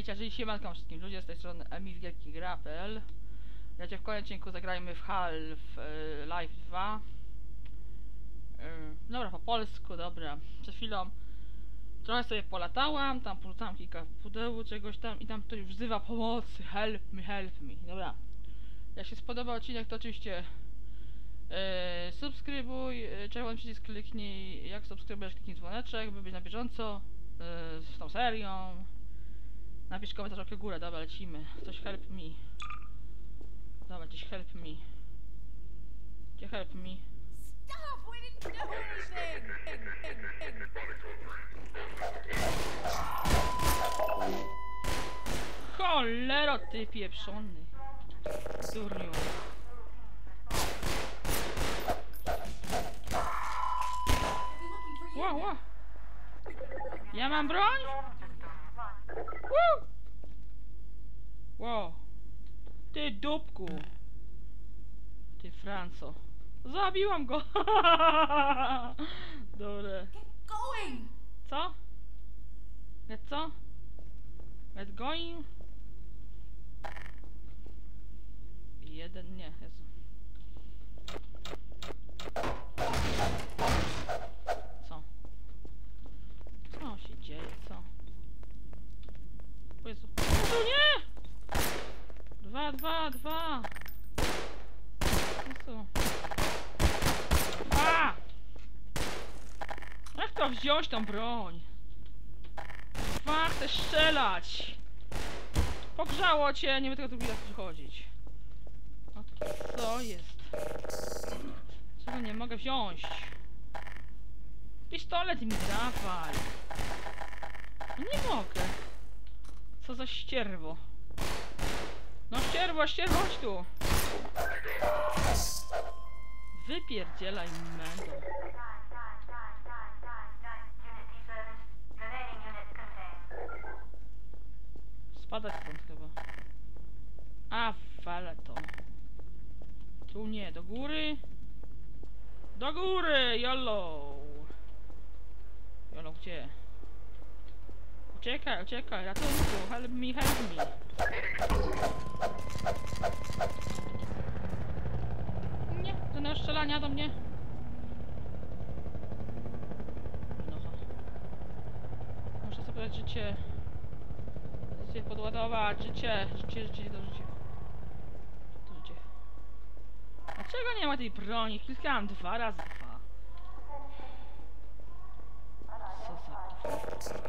Hejcia, czyli siemanko wszystkim ludzie, z tej strony EmiWielkiGra.pl. Wiecie, w kolejnym odcinku zagrajmy w Half-Life 2. Dobra, po polsku, dobra. Przed chwilą trochę sobie polatałam, tam porzucałam kilka pudeł, czegoś tam i tam ktoś wzywa pomocy. Help me. Dobra. Jak się spodobał odcinek, to oczywiście subskrybuj, czerwony przycisk kliknij, jak subskrybujesz, kliknij dzwoneczek, by być na bieżąco z tą serią. Napisz komentarz łapkę w górę, dobra, lecimy. Coś help me. Dobra, gdzieś help me. Gdzie help me? Stop! We didn't do anything! Cholero, ty pieprzony. Durniu. Wow. Ja mam broń? Woo! Wow. Ty dupku. Ty Franco. Zabiłam go. Dobre. Get going! Co? Co? Get going? Jeden, nie, Jezu. Co? Co się dzieje, co? O Jezu. Jezu, nie! 2. Jezu. A! Jak to wziąć tą broń? Chcę strzelać! Pogrzało cię, nie będę tego tu przychodzić. A co jest? Czego nie mogę wziąć? Pistolet mi dawaj! Nie mogę. Co za ścierwo. No ścierwo, chodź tu! Wypierdzielaj mendo. Spadać stąd chyba. A, fale to. Tu nie, do góry. Do góry, jolo! Jolo, gdzie? Uciekaj, ratunku, help me. Nie, żadnego strzelania do mnie. No. Muszę sobie dać życie podładować, życie. Dlaczego nie ma tej broni? Klikałam 2 razy 2. Co za...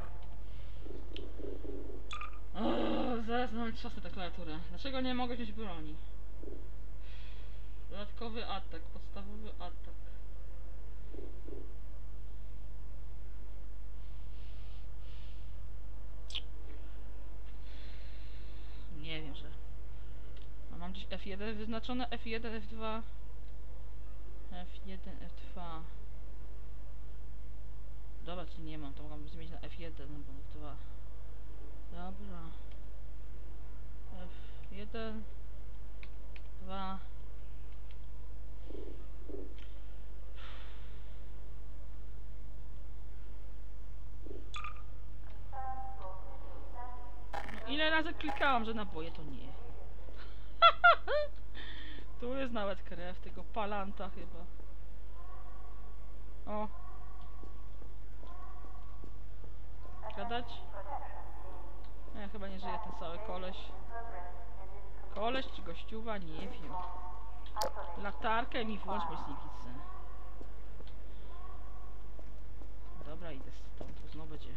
zaraz mam czas na tę klawiaturę. Dlaczego nie mogę wziąć broni? Dodatkowy atak, podstawowy atak. Nie wiem, że... A mam gdzieś F1 wyznaczone, F1, F2. F1, F2. Dobra, czy nie mam, to mogę zmienić na F1 albo F2. Dobra. F1, 2. No, ile razy klikałam, że naboje to nie. Tu jest nawet krew tego palanta chyba. O. Gadać? Nie, chyba nie żyje ten cały koleś. Koleś czy gościuwa? Nie wiem. Latarkę mi włącz, bo nic nie widzę. Dobra, idę stąd, tu znowu będzie.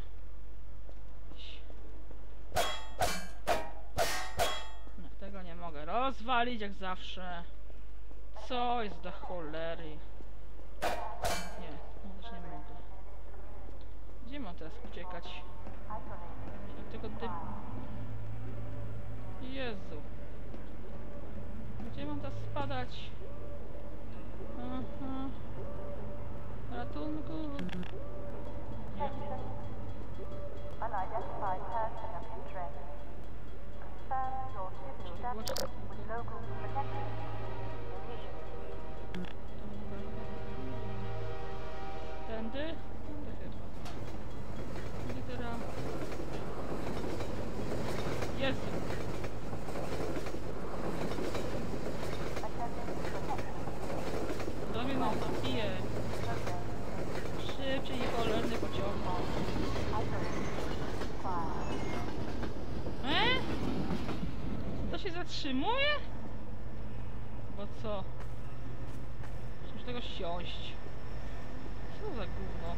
No, tego nie mogę rozwalić jak zawsze. Co jest do cholery? Nie, no też nie mogę. Gdzie mam teraz uciekać? Tylko Jezu. Gdzie mam teraz spadać? Aha. Ratunku. Nie. Tędy? To chyba. Litera. Jezu. Do mnie nam napije. Szybciej i cholerny pociągnął. To się zatrzymuje? Bo co? Muszę tego siąść. Co za gówno?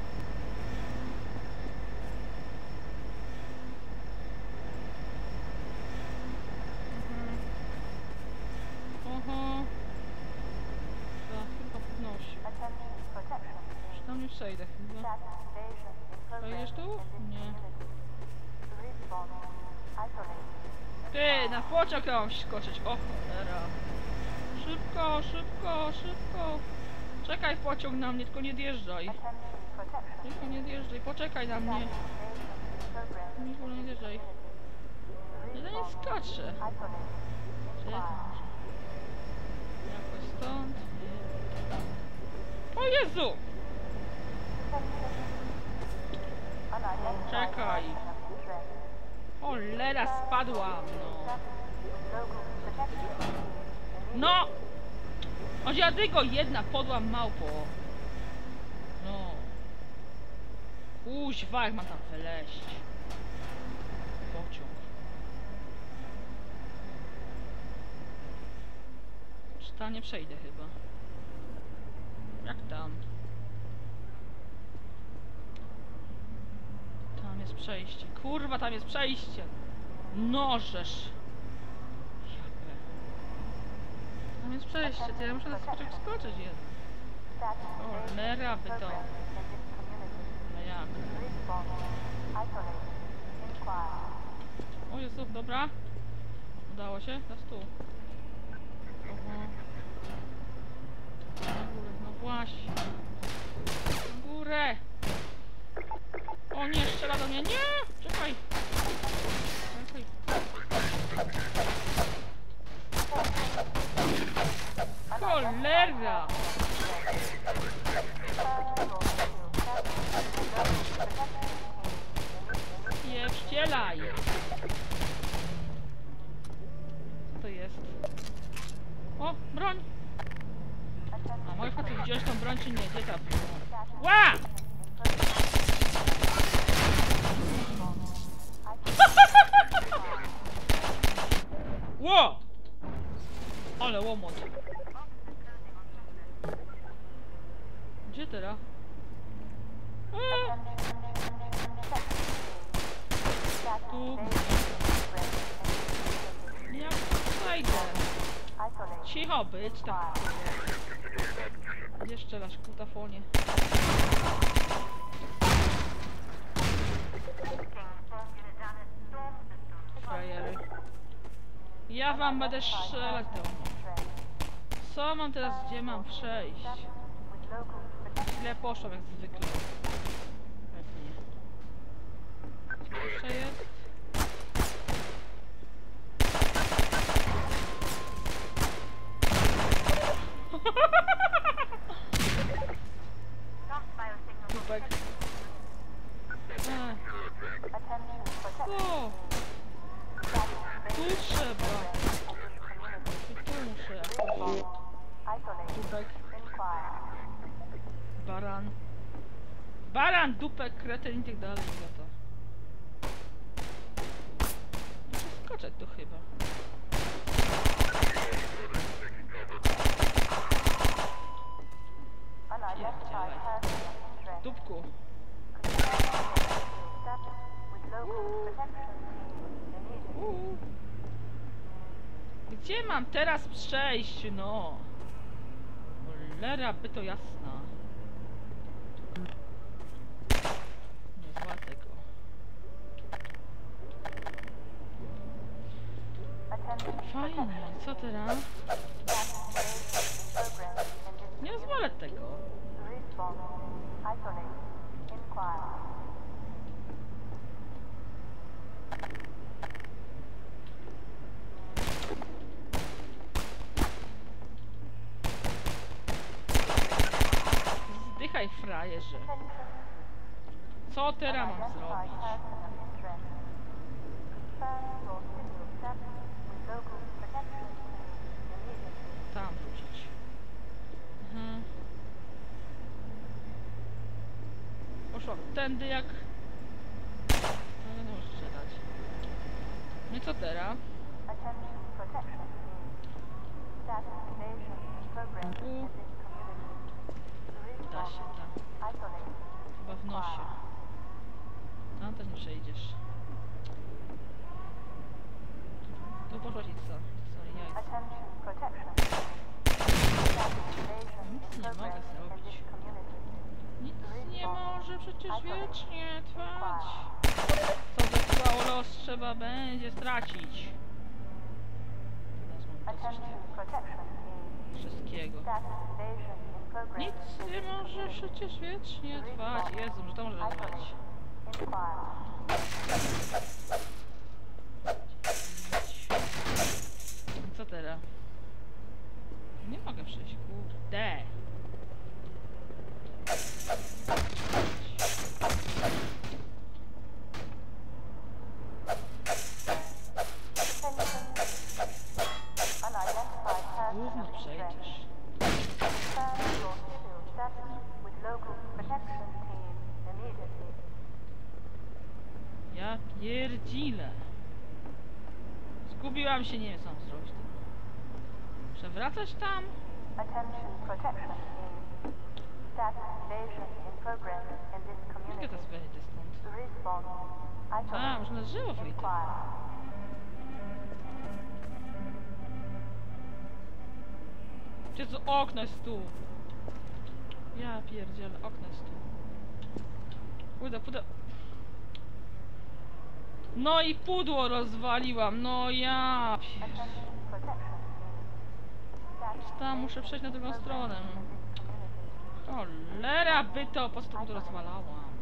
Oho. Tak, chyba podnosi. Już tam nie przejdę chyba. Wejdziesz tu? Nie. Ty, na pociąg mam skoczyć. O cholera. Szybko, szybko, szybko. Czekaj pociąg na mnie, tylko nie odjeżdżaj. Tylko nie odjeżdżaj, poczekaj na mnie. Nikogo nie odjeżdżaj. Ja nie skaczę. Czekaj. Jakoś stąd. O Jezu! Czekaj. Cholera, spadłam, no. No! O dziadygo, jedna podła małpo. No. Kuźwa, jak mam tam wyleźć. Pociąg. Czy tam nie przejdę chyba? Jak tam? Tam jest przejście. Kurwa, tam jest przejście. Nożesz. Tam jest przejście, to ja muszę na skoczek skoczyć jeden. O, lera by to. No jak? O Jezu, dobra. Udało się? Teraz tu. Oho. Na górę, no właśnie. Na górę. O nie, strzela do mnie. Nie! Czekaj. Czekaj. Cholera! Nie wścielaj! Co to jest? O, broń! A mogę facet wziąć tą broń czy nie? Gdzie ta broń? Ła! Ło! Ale łomot. Gdzie teraz? Tu. Jak zajdę? Cicho być tam. Jeszcze raz kutafonie. Frajery. Ja wam będę strzelać do mnie. Co mam teraz? Gdzie mam przejść? Źle poszłam jak zwykle. Pewnie. Co jeszcze jest? Tupek. O! Tu trzeba. I tu muszę. Dupek. Baran. Baran, dupek, kretyn i tak dalej. Za to. Muszę skoczyć tu chyba. Pierdzielaj. Dupku. Gdzie mam teraz przejść, no? Cholera by to jasna. Nie zła tego. Fajnie, co teraz? Nie zwolę tego. Zdychaj, frajerze. Co teraz mam zrobić? Tam wrócić. Mhm. Poszła tędy jak... Ale nie może strzelać. No i co teraz? Tu. Da się tam. Chyba w nosie. Tam też nie przejdziesz. Tu poszłaś i co? Sorry, jajca. Nic nie mogę zrobić. Nic nie może przecież wiecznie trwać. Co zesłało los trzeba będzie stracić. Teraz mam dosyć wszystkiego. Nic nie może przecież wiecznie trwać. Jezu, że to może trwać. Co teraz? Nie mogę przejść, kurde. Gówno przejdziesz. Ja pierdzile. Zgubiłam się, nie wiem co mam zrobić. Przewracać tam? Jakie to wyjdzie stąd? A, może na drzewo wyjdę. Gdzie to okno jest tu? Ja pierdzielę, okno jest tu. Pójdę. No i pudło rozwaliłam, no ja pierdzielę. Tam muszę przejść na drugą stronę. Cholera by to, po co to pudło rozwalałam?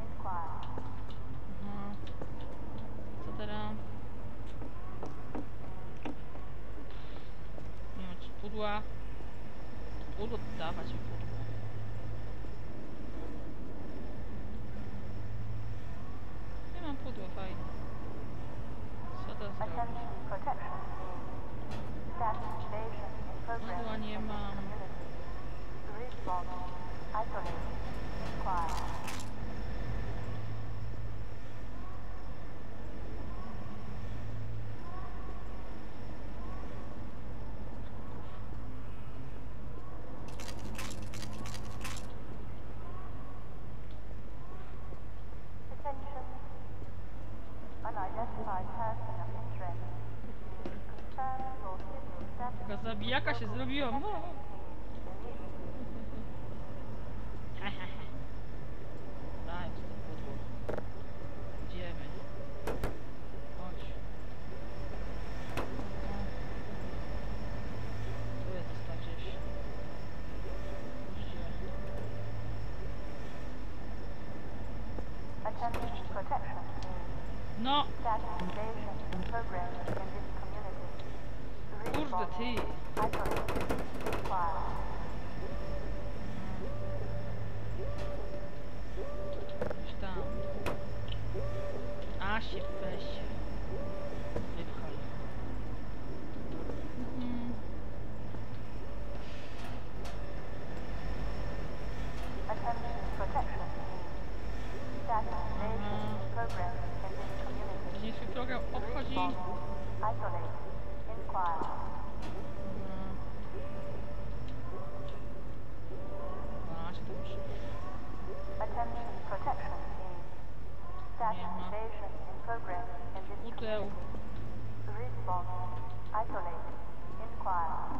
Mhm. Co teraz? Nie ma pudła. Pudło, dawać mi pudło. Nie mam pudła, fajnie. Co to zrobić? Pudła nie mam. Taka zabijaka się zrobiłam. No. Daj mi to pudło. Idziemy. Chodź. Tu jest tam gdzieś. No! Kurde ty! Gdzieś tam. A się weź. Wypchaj. Gdzie swój program obchodzi? A, się to już. Nie ma. Pudeł.